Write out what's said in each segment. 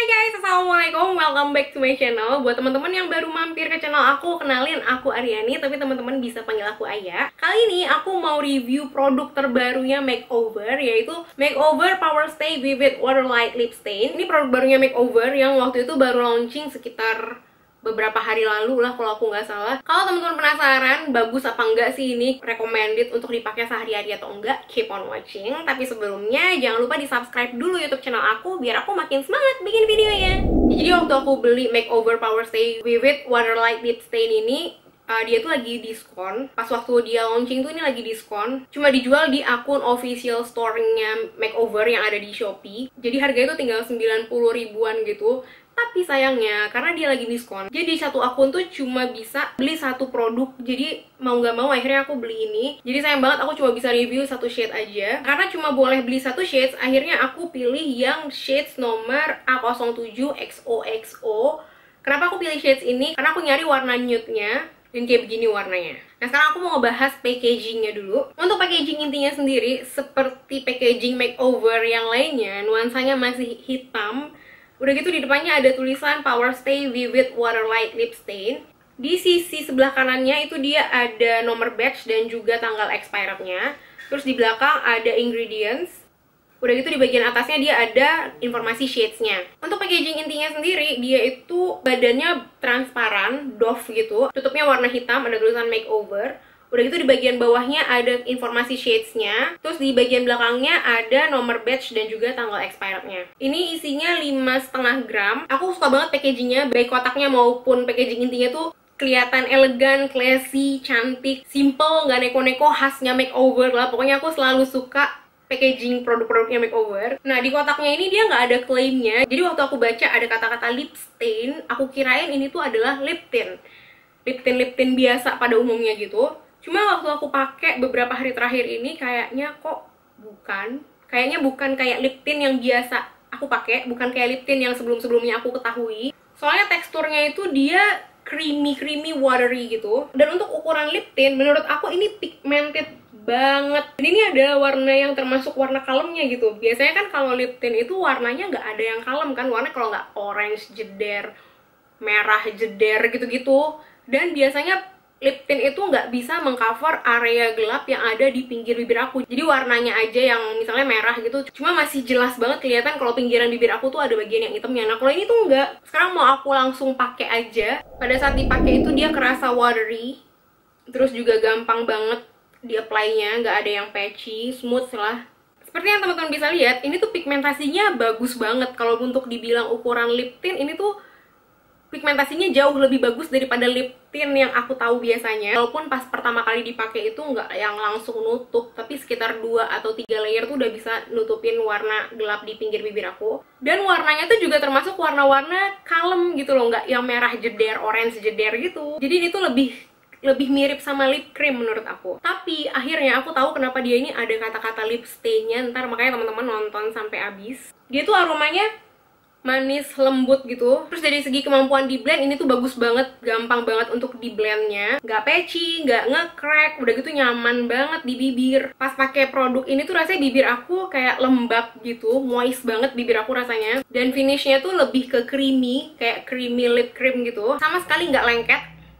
Hai guys, assalamualaikum, welcome back to my channel. Buat teman-teman yang baru mampir ke channel aku, kenalin aku Aryani, tapi teman-teman bisa panggil aku Aya. Kali ini aku mau review produk terbarunya Makeover, yaitu Makeover Power Stay Vivid Water Light Lip Stain. Ini produk barunya Makeover yang waktu itu baru launching sekitar beberapa hari lalu lah kalau aku nggak salah. Kalau teman-teman penasaran bagus apa enggak sih ini, recommended untuk dipakai sehari-hari atau enggak, keep on watching. Tapi sebelumnya jangan lupa di subscribe dulu YouTube channel aku biar aku makin semangat bikin videonya. Jadi waktu aku beli Makeover Power Stay Vivid Water Light Lip Stain ini, dia tuh lagi diskon. Pas waktu dia launching tuh ini lagi diskon. Cuma dijual di akun official store-nya Makeover yang ada di Shopee. Jadi harganya tuh tinggal 90 ribuan gitu. Tapi sayangnya, karena dia lagi diskon, jadi satu akun tuh cuma bisa beli satu produk. Jadi mau nggak mau akhirnya aku beli ini. Jadi sayang banget aku cuma bisa review satu shade aja. Karena cuma boleh beli satu shade, akhirnya aku pilih yang shades nomor A07 XOXO. Kenapa aku pilih shades ini? Karena aku nyari warna nude-nya dan kayak begini warnanya. Nah sekarang aku mau ngebahas packagingnya dulu. Untuk packaging intinya sendiri, seperti packaging Makeover yang lainnya, nuansanya masih hitam. Udah gitu di depannya ada tulisan Power Stay Vivid Water Light Lip Stain. Di sisi sebelah kanannya itu dia ada nomor batch dan juga tanggal expirednya. Terus di belakang ada ingredients. Udah gitu di bagian atasnya dia ada informasi shades-nya. Untuk packaging intinya sendiri, dia itu badannya transparan, doff gitu. Tutupnya warna hitam, ada tulisan Makeover. Udah gitu di bagian bawahnya ada informasi shades-nya. Terus di bagian belakangnya ada nomor batch dan juga tanggal expirednya. Ini isinya 5,5 gram. Aku suka banget packagingnya, baik kotaknya maupun packaging intinya tuh kelihatan elegan, classy, cantik, simple, nggak neko-neko, khasnya Makeover lah. Pokoknya aku selalu suka packaging produk-produknya Makeover. Nah di kotaknya ini dia nggak ada klaimnya. Jadi waktu aku baca ada kata-kata lip stain, aku kirain ini tuh adalah lip tint. Lip tint biasa pada umumnya gitu. Cuma waktu aku pakai beberapa hari terakhir ini kayaknya kok bukan. Kayaknya bukan kayak lip tint yang biasa aku pakai, bukan kayak lip tint yang sebelum-sebelumnya aku ketahui. Soalnya teksturnya itu dia creamy watery gitu. Dan untuk ukuran lip tint menurut aku ini pigmented banget. Dan ini ada warna yang termasuk warna kalemnya gitu. Biasanya kan kalau lip tint itu warnanya nggak ada yang kalem kan, warna kalau nggak orange jeder, merah jeder gitu-gitu. Dan biasanya lip tint itu nggak bisa mengcover area gelap yang ada di pinggir bibir aku. Jadi warnanya aja yang misalnya merah gitu, cuma masih jelas banget kelihatan kalau pinggiran bibir aku tuh ada bagian yang hitamnya. Nah kalau ini tuh enggak. Sekarang mau aku langsung pakai aja. Pada saat dipakai itu dia kerasa watery, terus juga gampang banget di apply-nya, nggak ada yang patchy, smooth lah. Seperti yang teman-teman bisa lihat, ini tuh pigmentasinya bagus banget. Kalau untuk dibilang ukuran lip tint, ini tuh pigmentasinya jauh lebih bagus daripada lip tint yang aku tahu biasanya. Walaupun pas pertama kali dipakai itu nggak yang langsung nutup, tapi sekitar 2 atau 3 layer tuh udah bisa nutupin warna gelap di pinggir bibir aku. Dan warnanya tuh juga termasuk warna-warna kalem gitu loh, nggak yang merah jeder, orange jeder gitu. Jadi ini tuh lebih mirip sama lip cream menurut aku. Tapi akhirnya aku tahu kenapa dia ini ada kata-kata lip stain-nya. Ntar makanya teman-teman nonton sampai habis. Dia tuh aromanya manis, lembut gitu. Terus dari segi kemampuan di blend, ini tuh bagus banget, gampang banget untuk di blendnya, nggak patchy, nggak nge-crack, udah gitu nyaman banget di bibir. Pas pakai produk ini tuh rasanya bibir aku kayak lembab gitu, moist banget bibir aku rasanya. Dan finishnya tuh lebih ke creamy, kayak creamy lip cream gitu. Sama sekali nggak lengket,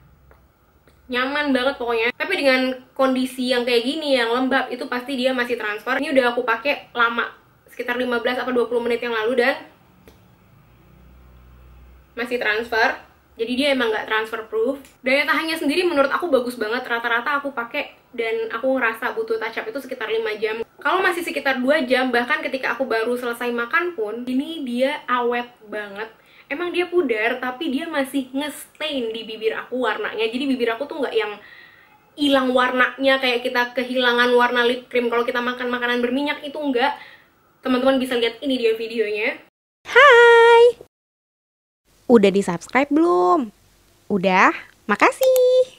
nyaman banget pokoknya. Tapi dengan kondisi yang kayak gini, yang lembab, itu pasti dia masih transfer. Ini udah aku pakai lama, sekitar 15 atau 20 menit yang lalu, dan masih transfer. Jadi dia emang nggak transfer proof. Daya tahannya sendiri menurut aku bagus banget. Rata-rata aku pakai dan aku ngerasa butuh touch up itu sekitar 5 jam. Kalau masih sekitar 2 jam, bahkan ketika aku baru selesai makan pun, ini dia awet banget. Emang dia pudar, tapi dia masih nge-stain di bibir aku warnanya. Jadi bibir aku tuh nggak yang hilang warnanya kayak kita kehilangan warna lip cream kalau kita makan makanan berminyak, itu enggak. Teman-teman bisa lihat ini dia videonya. Hai! Udah di-subscribe belum? Udah? Makasih!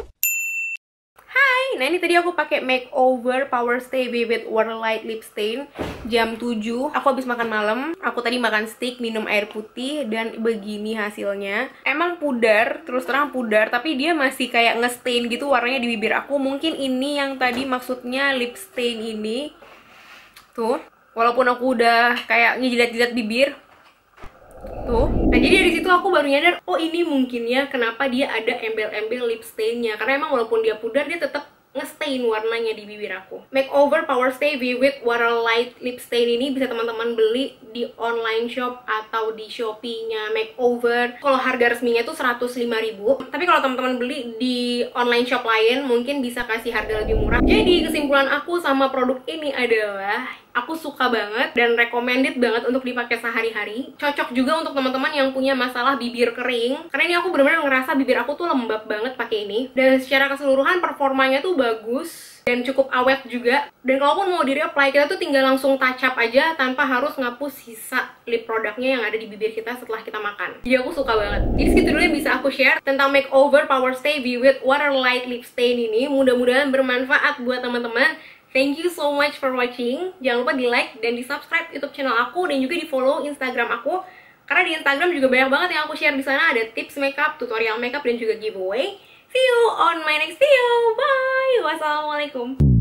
Hai, nah ini tadi aku pakai Makeover Power Stay Vivid Water Light Lip Stain jam 7. Aku habis makan malam. Aku tadi makan steak, minum air putih, dan begini hasilnya. Emang pudar, terus terang pudar, tapi dia masih kayak nge-stain gitu warnanya di bibir aku. Mungkin ini yang tadi maksudnya lip stain ini. Tuh, walaupun aku udah kayak ngejilat-jilat bibir, Tuh. Nah, jadi dari situ aku baru nyadar, oh ini mungkin ya kenapa dia ada embel-embel lip stain-nya. Karena emang walaupun dia pudar, dia tetap nge-stain warnanya di bibir aku. Makeover Power Stay Vivid Water Light Lip Stain ini bisa teman-teman beli di online shop atau di Shopee-nya Makeover. Kalau harga resminya itu 105.000. Tapi kalau teman-teman beli di online shop lain mungkin bisa kasih harga lebih murah. Jadi kesimpulan aku sama produk ini adalah aku suka banget dan recommended banget untuk dipakai sehari-hari. Cocok juga untuk teman-teman yang punya masalah bibir kering. Karena ini aku benar-benar ngerasa bibir aku tuh lembab banget pakai ini. Dan secara keseluruhan performanya tuh bagus dan cukup awet juga. Dan kalaupun mau di-reapply, kita tuh tinggal langsung touch up aja tanpa harus ngapus sisa lip produknya yang ada di bibir kita setelah kita makan. Jadi aku suka banget. Jadi segitu dulu yang bisa aku share tentang Makeover Power Stay Vivid Water Light Lip Stain ini. Mudah-mudahan bermanfaat buat teman-teman. Thank you so much for watching. Jangan lupa di like dan di subscribe YouTube channel aku dan juga di follow Instagram aku. Karena di Instagram juga banyak banget yang aku share di sana, ada tips makeup, tutorial makeup dan juga giveaway. See you on my next video. Bye. Wassalamualaikum.